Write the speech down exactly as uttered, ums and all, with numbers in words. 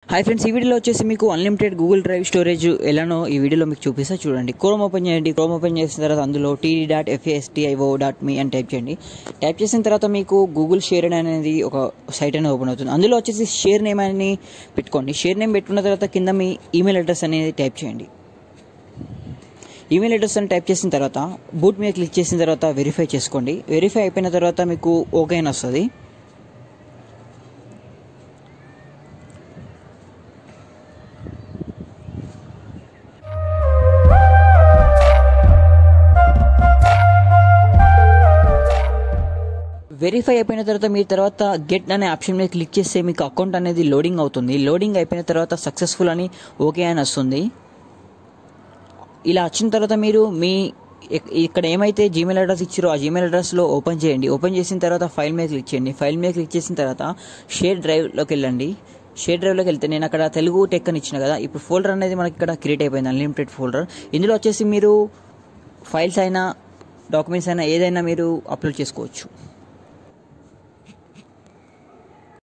Hi friends, ఈ వీడియోలో వచ్చేసి మీకు అన్లిమిటెడ్ గూగుల్ డ్రైవ్ స్టోరేజ్ ఎలానో ఈ వీడియోలో మీకు చూపిస్తా చూడండి. క్రోమ్ ఓపెన్ చేయండి. క్రోమ్ ఓపెన్ చేసిన తర్వాత అందులో T D dot F A S T I O dot me అని టైప్ చేయండి. టైప్ చేసిన తర్వాత మీకు గూగుల్ షేర్ అనేది ఒక సైట్ అనేది ఓపెన్ అవుతుంది. అందులో వచ్చేసి షేర్ నేమ్ అని పెట్టుకోండి. షేర్ నేమ్ పెట్టుకున్న తర్వాత కింద మీ ఈమెయిల్ అడ్రస్ అనేది టైప్ చేయండి. ఈమెయిల్ అడ్రస్ అని టైప్ చేసిన తర్వాత బూట్ మీద క్లిక్ చేసిన తర్వాత వెరిఫై చేసుకోండి. వెరిఫై అయిపోయిన తర్వాత మీకు ఓకే అని వస్తుంది. వెరిఫై అయిపోయిన తర్వాత మీరు తర్వాత గెట్ అనే ఆప్షన్ మీద క్లిక్ చేస్తే మీకు అకౌంట్ అనేది లోడింగ్ అవుతుంది. లోడింగ్ అయిపోయిన తర్వాత సక్సెస్ఫుల్ అని ఓకే అని వస్తుంది. ఇలా వచ్చిన తర్వాత మీరు మీ ఇక్కడ ఏమైతే జీమెయిల్ అడ్రస్ ఇచ్చారో ఆ జీమెయిల్ అడ్రస్లో ఓపెన్ చేయండి. ఓపెన్ చేసిన తర్వాత ఫైల్ మీద క్లిక్ చేయండి. ఫైల్ మీద క్లిక్ చేసిన తర్వాత షేర్ డ్రైవ్లోకి వెళ్ళండి. షేర్ డ్రైవ్లోకి వెళ్తే నేను అక్కడ తెలుగు టెక్ అని ఇచ్చిన కదా, ఇప్పుడు ఫోల్డర్ అనేది మనకి ఇక్కడ క్రియేట్ అయిపోయింది, అన్లిమిటెడ్ ఫోల్డర్. ఇందులో వచ్చేసి మీరు ఫైల్స్ అయినా డాక్యుమెంట్స్ అయినా ఏదైనా మీరు అప్లోడ్ చేసుకోవచ్చు.